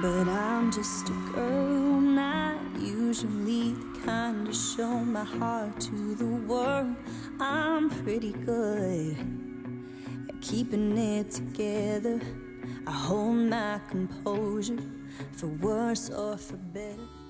But I'm just a girl, not usually the kind to show my heart to the world. I'm pretty good at keeping it together. I hold my composure, for worse or for better.